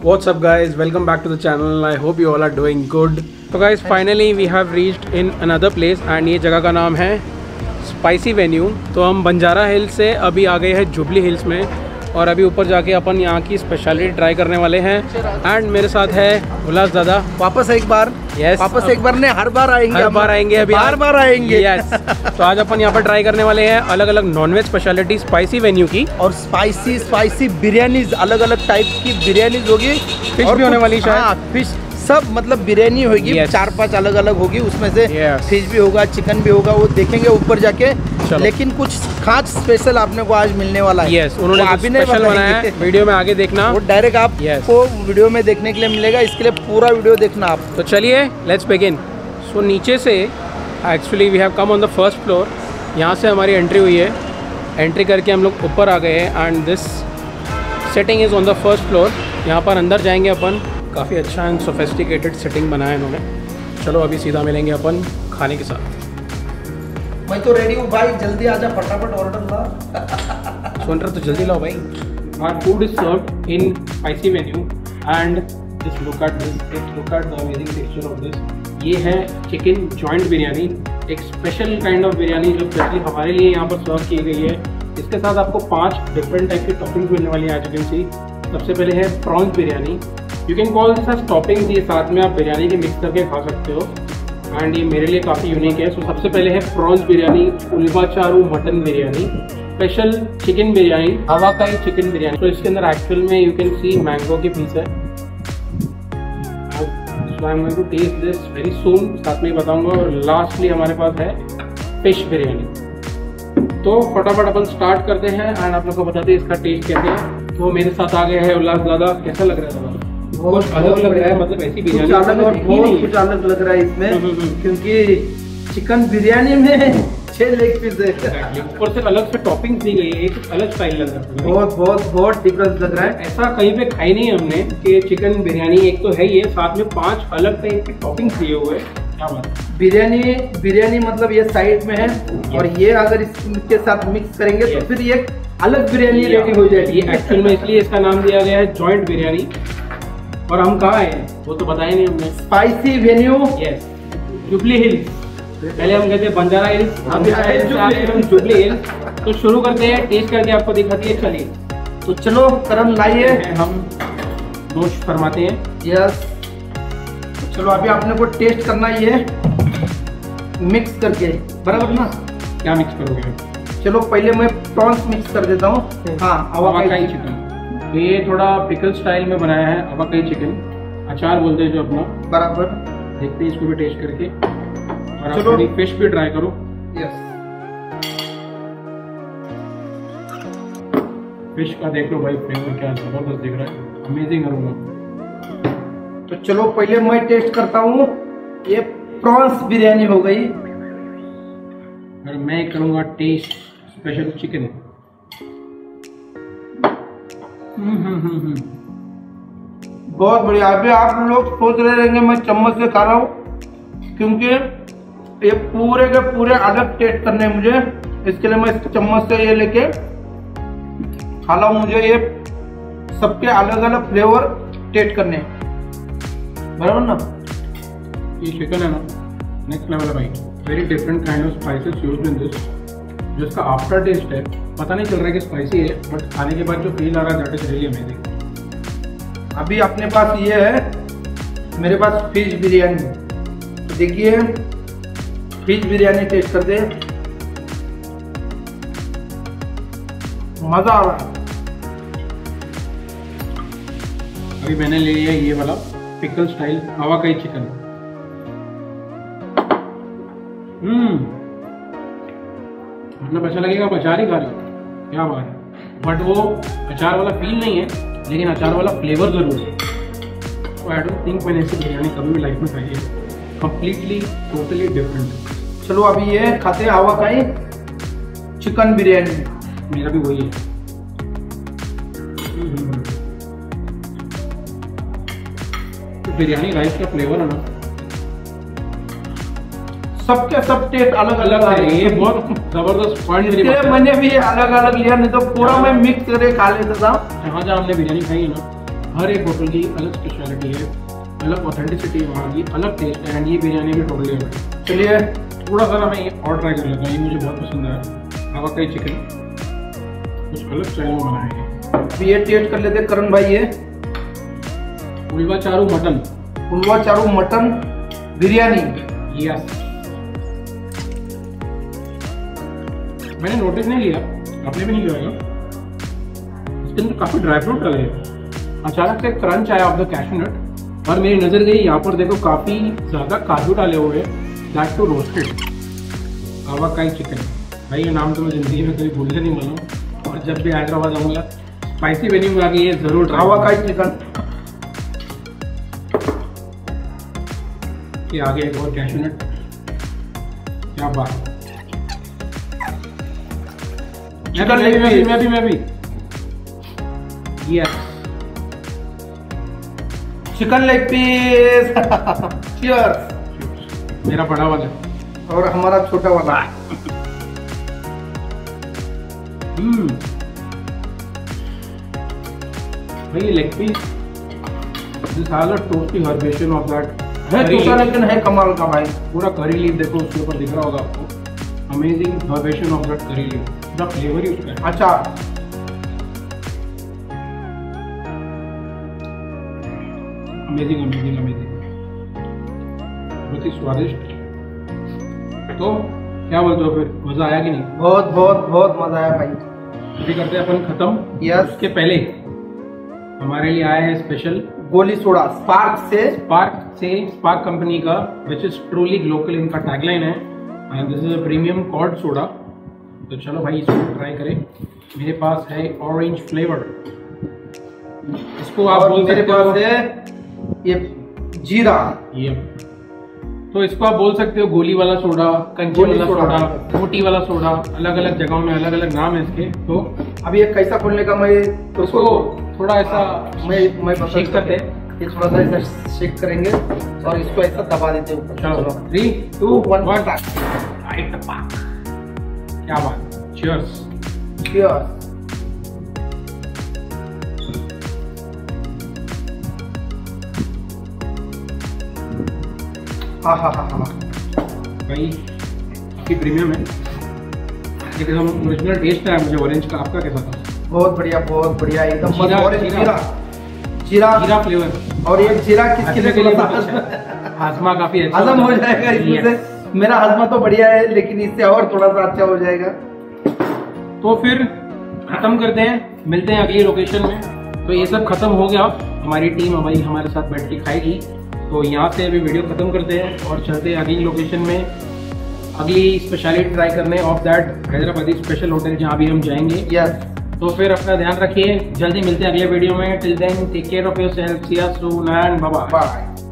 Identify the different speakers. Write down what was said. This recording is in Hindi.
Speaker 1: What's up guys, welcome back to the channel. I hope you all are doing good. So guys, finally we have reached in another place and ये जगह का नाम है स्पाइसी वेन्यू। तो हम बंजारा हिल्स से अभी आ गए हैं जुबली हिल्स में और अभी ऊपर जाके अपन यहाँ की स्पेशलिटी ट्राई करने वाले हैं। एंड मेरे साथ है उल्लास दादा।
Speaker 2: वापस एक बार वापस एक बार ने हर बार आएंगे
Speaker 1: अभी
Speaker 2: बार आएंगे।
Speaker 1: यस। तो आज अपन यहाँ पर ट्राई करने वाले हैं अलग अलग नॉनवेज स्पेशलिटी स्पाइसी वेन्यू की
Speaker 2: और स्पाइसी बिरयानीज, अलग अलग टाइप की बिरयानीज होगी।
Speaker 1: फिश भी होने वाली शायद।
Speaker 2: हाँ, फिश सब मतलब बिरयानी होगी। 4-5 अलग अलग होगी, उसमें से फिश भी होगा, चिकन भी होगा, वो देखेंगे ऊपर जाके। लेकिन कुछ खास स्पेशल आपने को आज मिलने वाला है।
Speaker 1: यस, उन्होंने अभी स्पेशल बनाया है, वीडियो में आगे देखना।
Speaker 2: वो डायरेक्ट आपको वीडियो में देखने के लिए मिलेगा, इसके लिए पूरा वीडियो देखना आप।
Speaker 1: तो चलिए लेट्स बिगिन। सो नीचे से actually we have come on the first floor. यहाँ से हमारी एंट्री हुई है। एंट्री करके हम लोग ऊपर आ गए हैं and this setting is on the first floor. यहाँ पर अंदर जाएंगे अपन। काफ़ी अच्छा एंड सोफिस्टिकेटेड सेटिंग बनाया है इन्होंने। चलो अभी सीधा मिलेंगे अपन खाने के साथ।
Speaker 2: मैं तो रेडी हूँ भाई, जल्दी आजा, फटाफट ऑर्डर ला।
Speaker 1: सुन रहे तो जल्दी लाओ भाई। Our food is served in spicy menu and just look at this, look at the amazing texture of this. ये है चिकन जॉइंट बिरयानी, एक स्पेशल काइंड ऑफ बिरयानी जो स्पेशली हमारे लिए यहाँ पर सर्व की गई है। इसके साथ आपको 5 डिफरेंट टाइप की टॉपिंग्स मिलने वाली है। एज यू कैन सी, सबसे पहले है prawns biryani. You can call this as toppings. ये साथ में आप बिरयानी के मिक्स करके खा सकते हो एंड ये मेरे लिए काफ़ी यूनिक है। सो सबसे पहले है prawns biryani, Ulava Charu mutton biryani, special chicken biryani, Avakai chicken biryani. तो इसके अंदर एक्चुअल में यू कैन सी मैंगो की पीस है। So I am going to taste this very soon, साथ में बताऊंगा। और लास्टली हमारे पास है फिश बिरयानी। तो फटाफट अपन स्टार्ट करते हैं एंड आप लोग को बताते हैं इसका टेस्ट कैसे है। तो मेरे साथ आ गए हैं उल्लास दादा। कैसा लग रहा है दादा? बहुत अलग लग रहा है, मतलब ऐसी बिरयानी
Speaker 2: कुछ अलग लग रहा है इसमें, क्योंकि चिकन बिरयानी में 6 लेग पीस है
Speaker 1: और सिर्फ अलग से टॉपिंग दी गई है, एक अलग स्टाइल लग रहा है।
Speaker 2: बहुत डिफरेंस लग रहा है।
Speaker 1: ऐसा कहीं पे खाई नहीं है हमने कि चिकन बिरयानी एक तो है, ये साथ में 5 अलग टाइप के टॉपिंग दिए हुए। क्या बात है।
Speaker 2: बिरयानी मतलब ये साइड में है और ये अगर इसके साथ मिक्स करेंगे तो फिर ये अलग बिरयानी रेडी हो जाएगी।
Speaker 1: एक्चुअल में इसलिए इसका नाम दिया गया है जॉइंट बिरयानी। और हम कहाँ हैं वो तो बताया नहीं हमने।
Speaker 2: Spicy venue,
Speaker 1: yes, Jubilee Hills. पहले हम गए थे बंजारा हिल्स, हम जुबली हिल्स। तो शुरू करते हैं, टेस्ट करके आपको दिखाती है। चलिए
Speaker 2: तो चलो करम लाइए,
Speaker 1: हम नोश फरमाते हैं।
Speaker 2: यस, चलो अभी आपने को टेस्ट करना ही है मिक्स करके, बराबर ना?
Speaker 1: क्या मिक्स करोगे?
Speaker 2: चलो पहले मैं प्रॉन्स मिक्स कर देता हूँ। हाँ,
Speaker 1: हवाकाई चिकन। तो ये थोड़ा पिकल स्टाइल में बनाया है, हवाकाई चिकन अचार बोलते हैं जो अपना।
Speaker 2: बराबर,
Speaker 1: देखते हैं इसको भी टेस्ट करके। और आप थोड़ी फिश भी ट्राई करो।
Speaker 2: यस,
Speaker 1: फिश का देख लो भाई, फ्लेवर क्या जबरदस्त दिख रहा है, अमेजिंग अरोमा।
Speaker 2: तो चलो पहले मैं टेस्ट करता हूँ। ये प्रॉन्स बिरयानी हो गई
Speaker 1: और मैं करूँगा टेस्ट स्पेशल चिकन।
Speaker 2: बहुत बढ़िया। अभी आप लोग सोच रहे रहेंगे मैं चम्मच से खा रहा हूँ, क्योंकि ये पूरे के पूरे अलग टेस्ट करने हैं मुझे। इसके लिए मैं चम्मच से ये लेके खा रहा हूँ। मुझे ये सबके अलग अलग फ्लेवर टेस्ट करने हैं, बराबर ना?
Speaker 1: ये चिकन है ना, नेक्स्ट लेवल है भाई। Very different kind of spices used in this. जो इसका आफ्टर टेस्ट है, पता नहीं चल रहा है कि स्पाइसी है, बट खाने के बाद जो फील आ रहा है दैट इज रियली अमेजिंग।
Speaker 2: अभी अपने पास ये है, मेरे पास फिश बिरयानी। तो देखिए फिश बिरयानी टेस्ट कर दे, मजा आ रहा है।
Speaker 1: अभी मैंने ले लिया ये वाला पिकल स्टाइल हवाकाई चिकन। मतलब ऐसा लगेगा आप अचार ही खा रहे हो, क्या बात है। बट वो अचार वाला फील नहीं है, लेकिन अचार वाला फ्लेवर जरूर है। तो आई डोंट थिंक मैंने ऐसी बिरयानी कभी भी लाइफ में खाई है। Completely totally different.
Speaker 2: चलो अभी ये खाते हैं हवाकाई चिकन बिरयानी।
Speaker 1: मेरा भी वही है। तो बिरयानी राइस का फ्लेवर है ना,
Speaker 2: सबके सब टेस्ट अलग अलग है।
Speaker 1: ये बहुत जबरदस्त पॉइंट है।
Speaker 2: मैंने भी अलग अलग लिया, नहीं तो पूरा मैं मिक्स करके खा लेता था।
Speaker 1: जहाँ जहाँ हमने बिरयानी खाई है ना, हर एक होटल की अलग स्पेशलिटी है, अलग ऑथेंटिसिटी है वहाँ की, अलग टेस्ट है। एंड ये बिरयानी भी टोटली है। चलिए थोड़ा सा ना मैं ये और ट्राई कर लेता हूँ, ये मुझे बहुत पसंद है। आवाकाई चिकन कुछ अलग स्टाइल में बनाएंगे।
Speaker 2: अभी ये टेस्ट कर लेते करण भाई। ये
Speaker 1: Ulava Charu mutton,
Speaker 2: Ulava Charu mutton biryani.
Speaker 1: Yes, मैंने नोटिस नहीं लिया, आपने भी नहीं लिया होगा, इसके अंदर काफी ड्राई फ्रूट डले हैं। अचानक से क्रंच आया ऑफ द कैशू नट और मेरी नजर गई यहाँ पर, देखो काफी ज्यादा काजू डाले हुए, that too roasted Avakai chicken. भाई ये नाम तो मैं जिंदगी में कभी भूलने नहीं वाला, और जब भी हैदराबाद आऊंगा स्पाइसी वेन्यू में आके ये जरूर
Speaker 2: आवाकाई चिकन।
Speaker 1: ये आगे एक और कैशू नट, क्या बात। मैं भी yes,
Speaker 2: chicken leg piece. Cheers.
Speaker 1: मेरा बड़ा वाला
Speaker 2: और हमारा छोटा वाला।
Speaker 1: भाई leg piece, this has a totally herbation of that
Speaker 2: है, छोटा लेकिन है कमाल का भाई।
Speaker 1: पूरा करी लीफ देखो उसके ऊपर दिख रहा होगा आपको, amazing herbation of that curry leaf, पूरा फ्लेवर ही उसका है।
Speaker 2: अच्छा,
Speaker 1: अमेजिंग अमेजिंग अमेजिंग, बहुत ही स्वादिष्ट। तो क्या बोलते हो, फिर मजा आया कि नहीं?
Speaker 2: बहुत बहुत बहुत मजा आया भाई।
Speaker 1: अभी करते हैं अपन खत्म।
Speaker 2: यस,
Speaker 1: उसके पहले हमारे लिए आया है स्पेशल
Speaker 2: गोली सोडा स्पार्क कंपनी का, विच इज ट्रूली लोकल, इनका टैगलाइन है। And this is a premium cord soda. तो चलो भाई इसको ट्राई करें। मेरे पास है ऑरेंज फ्लेवर, इसको आप बोल सकते हो ये जीरा।
Speaker 1: ये तो इसको आप बोल सकते हो गोली वाला सोडा, कंची वाला सोडा, मोटी वाला सोडा, अलग अलग जगहों में अलग अलग नाम है इसके। तो
Speaker 2: अभी ये कैसा खोलने का, मैं
Speaker 1: तो उसको थोड़ा ऐसा
Speaker 2: मैं
Speaker 1: शेक करते हैं,
Speaker 2: ये थोड़ा सा ऐसा शेक करेंगे और इसको ऐसा दबा देते हैं।
Speaker 1: चलो 3 2 1 क्या बात। चीयर्स।
Speaker 2: चीयर्स। हाँ हाँ हाँ हाँ
Speaker 1: भाई काफी प्रीमियम है, लेकिन हम ओरिजिनल टेस्ट है मुझे ऑरेंज का। आपका कैसा था?
Speaker 2: बहुत बढ़िया एकदम।
Speaker 1: जीरा फ्लेवर।
Speaker 2: और ये जीरा किसके लिए?
Speaker 1: हाजमा काफी अच्छा
Speaker 2: हजम हो जाएगा इसमें से। मेरा हाजमा तो बढ़िया है, लेकिन इससे और थोड़ा सा अच्छा हो जाएगा।
Speaker 1: तो फिर खत्म करते हैं, मिलते हैं अगली लोकेशन में। तो ये सब खत्म हो गया, हमारी टीम हमारे साथ बैठ के खाएगी। तो यहाँ से अभी वीडियो खत्म करते हैं और चलते हैं अगली लोकेशन में, अगली स्पेशलिटी ट्राई करने of that Hyderabadi special hotel जहाँ भी हम जाएंगे।
Speaker 2: यस।
Speaker 1: तो फिर अपना ध्यान रखिए, जल्दी मिलते हैं अगले वीडियो में। Till then take care of yourself, see you soon and bye bye.